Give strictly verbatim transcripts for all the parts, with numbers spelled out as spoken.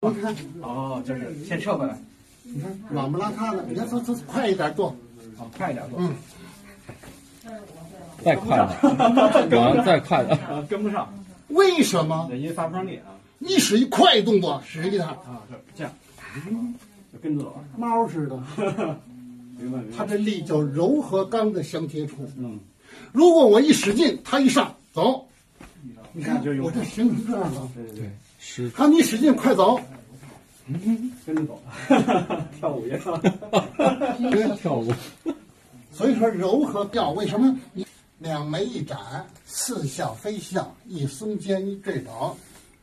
你看， 哦，就是先撤回来。 你看软不拉塌的，你看，走走，快一点做。 哦，快一点做。 嗯。 再快点，往上再快点。 啊，跟不上。 为什么？ 因为发不上力啊。 一使一快动作，使一下。 啊，是这样。就跟着走。 猫似的。 明白明白。 它这力叫柔和刚的相接触。 嗯。 如果我一使劲，它一上走，你看就我这形成这样了。 对对对。 是。 看你使劲快走。 嗯，跟着走，跳舞一样， 跳舞。 所以说柔和调，为什么？你两眉一展，似笑非笑，一松肩一坠倒。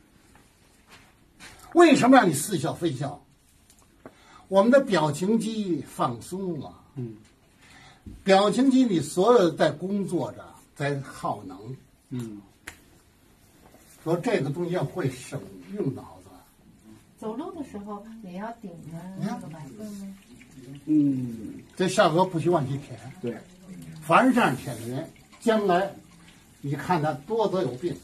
为什么让你似笑非笑？我们的表情肌放松了。 嗯。 表情肌里所有在工作着，在耗能。 嗯。 说这个东西要会省用脑子。 走路的时候也要顶着那个板凳吗？ 嗯， 这下颌不许往起舔。 对， 凡是这样舔的人，将来你看他多则有病，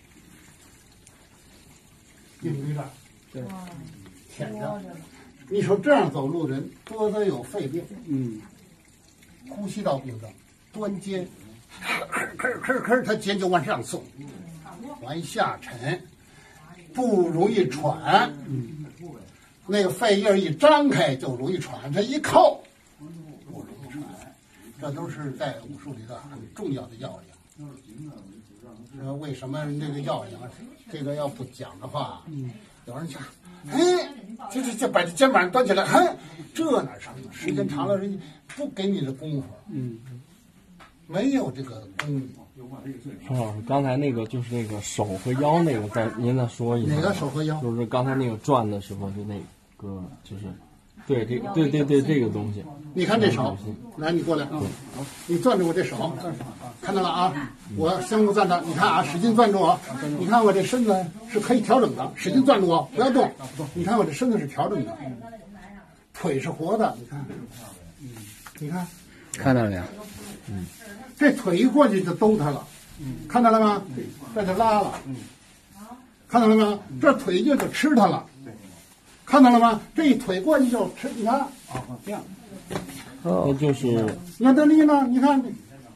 病没这对， 舔着。你说这样走路的人多则有肺病， 嗯， 呼吸道病症，端肩，吭吭吭吭，他肩就往上送，往下沉。不容易喘， 嗯， 那个肺叶一张开就容易喘，这一扣不容易喘，这都是在武术里的很重要的要领。呃，为什么那个要领？这个要不讲的话，嗯，有人讲，哎，这这这把这肩膀端起来，哎，这哪成？时间长了，人不给你的功夫， 嗯， 没有这个功夫。 陈老师，刚才那个就是那个手和腰那个，再您再说一下。 哪个手和腰？ 就是刚才那个转的时候，就那个就是，对这对对对这个东西。 你看这手，来你过来，你攥着我这手，看到了啊？我相互攥着，你看啊，使劲攥住我。你看我这身子是可以调整的，使劲攥住我，不要动。你看我这身子是调整的，腿是活的，你看，你看， 看到了没有？ 嗯。 这腿一过去就兜它了，看到了吗？这就拉了，看到了吗？这腿就就吃它了，看到了吗？这一腿过去就吃，你看， 啊，这样， 那就是你看这力呢？你看，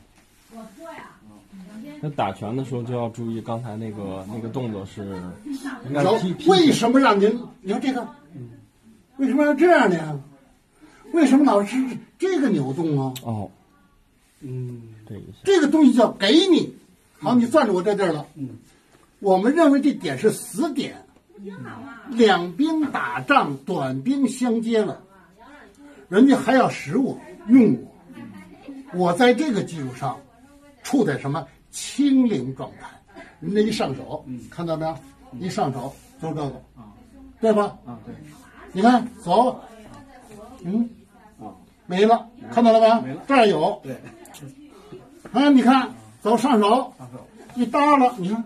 那打拳的时候就要注意刚才那个那个动作是应该有劈劈。 为什么让您？你看这个，为什么要这样呢？为什么老是这个扭动啊？ 哦， 嗯， 这一下。 这个东西叫给你，好，你攥着我这地儿了。 嗯， 我们认为这点是死点，两兵打仗，短兵相接了，人家还要使我用我，我在这个基础上，处在什么清零状态？人家一上手，看到没有？一上手就这个，对吧？ 啊，对， 你看走，嗯， 啊， 没了，看到了吧？ 没了， 这儿有， 对。 啊，你看，走上手， 上手一搭了，你看，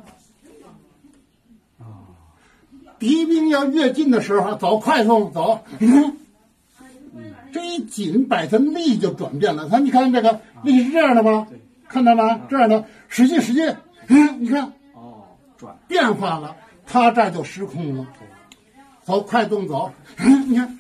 啊， 敌兵要越近的时候，走快速走，你看，这一紧，摆它力就转变了。看，你看这个力是这样的吗？看到吗？这样的，使劲使劲，嗯，你看， 哦，转变化了，它这儿就失控了。走快动走，嗯，你看，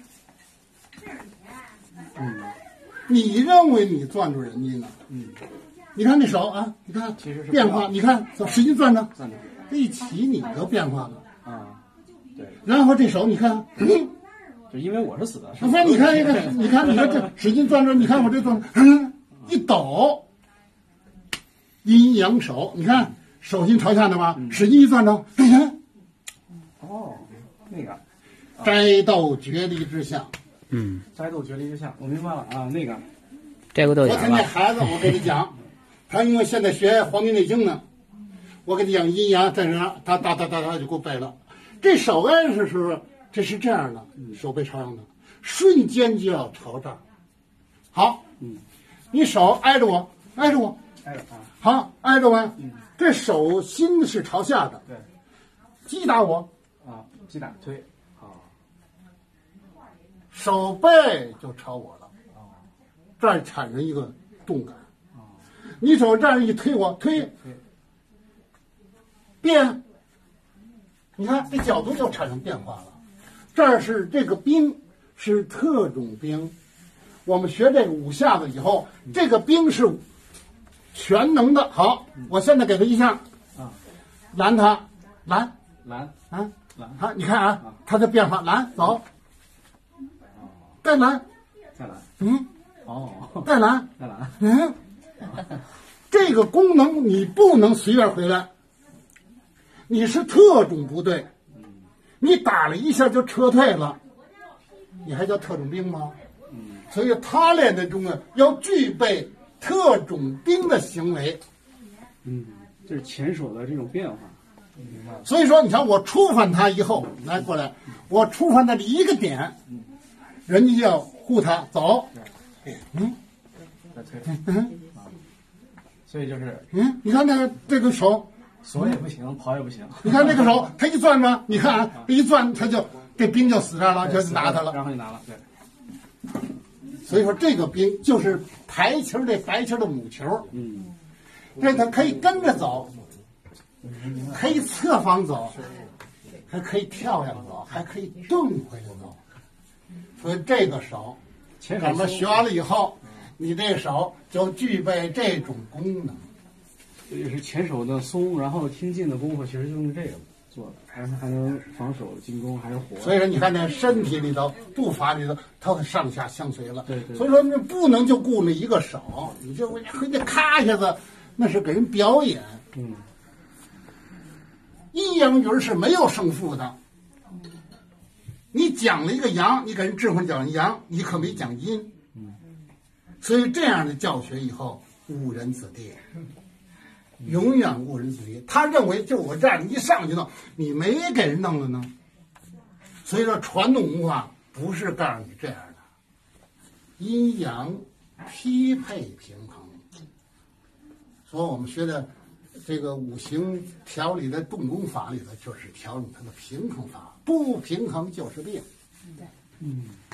嗯，你认为你攥住人家呢？ 嗯。 你看那手啊，你看其实是变化，你看走使劲攥着， 攥着这一起你就变化了。 啊，对， 然后这手你看，嗯， 就因为我是死的， 不是你看这个，你看你看这使劲攥着，你看我这攥，嗯，一抖，阴阳手，你看手心朝下的吗？使劲一攥着，你看， 哦，那个摘豆决离之象。 嗯， 摘豆决离之象，我明白了啊，那个摘过豆昨天那芽吧？ 孩子，我给你讲，他因为现在学《黄帝内经》呢，我给你讲阴阳在哪，他哒哒哒哒就给我背了。这手按是是这是这样的，手背朝上的，瞬间就要朝这儿。好， 嗯， 你手挨着我，挨着我， 挨着啊， 好，挨着我。这手心是朝下的， 对， 击打我， 啊，击打推，啊， 手背就朝我了，这儿产生一个动感。你手这样一推我，推，变，你看这角度就产生变化了。 这儿是这个兵是特种兵，我们学这个五下子以后，这个兵是全能的。好，我现在给他一下， 啊， 拦他，拦， 拦啊， 拦， 好，你看啊，他的变化，拦，走，再拦， 再来， 嗯， 哦， 再拦， 再来， 嗯，这个功能你不能随便回来，你是特种部队，你打了一下就撤退了，你还叫特种兵吗？所以他练的中啊，要具备特种兵的行为。 嗯，这是前手的这种变化。 所以说，你看我触犯他以后，来过来，我触犯他的一个点，人家就要护他走。嗯， 再推， 嗯所以就是嗯，你看那个这个手， 锁也不行，跑也不行。 你看这个手，他一攥吗？你看啊，一攥他就这兵就死这儿了，就拿他了。 然后就拿了，对。 所以说，这个兵就是排球这白球的母球， 嗯， 这它可以跟着走，可以侧方走，还可以跳下走，还可以蹬回来走。所以这个手， 前手咱们学完了以后，你这手就具备这种功能。 也是前手的松，然后听劲的功夫，其实就用这个做的，还还能防守进攻，还是活。 所以说，你看这身体里头、步伐里头，它会上下相随了。 对对。 所以说，你不能就顾那一个手，你就回去咔一下子，那是给人表演。 嗯。 阴阳鱼是没有胜负的。你讲了一个阳，你给人智慧讲阳，你可没讲阴。 嗯。 所以这样的教学以后误人子弟。永远误人子弟，他认为就我这样一上去弄，你没给人弄了呢。所以说，传统文化不是告诉你这样的，阴阳匹配平衡。所以我们学的这个五行调理的动功法里头，就是调整它的平衡法，不平衡就是病。 嗯。